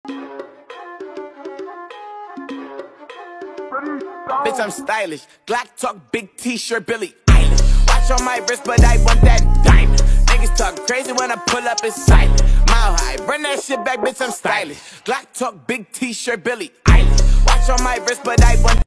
Bitch, I'm stylish. Glock talk, big t-shirt, Billie Eilish. Watch on my wrist, but I want that diamond. Niggas talk crazy when I pull up, it's silent. Mile high, run that shit back, bitch, I'm stylish. Glock talk, big t-shirt, Billie Eilish. Watch on my wrist, but I want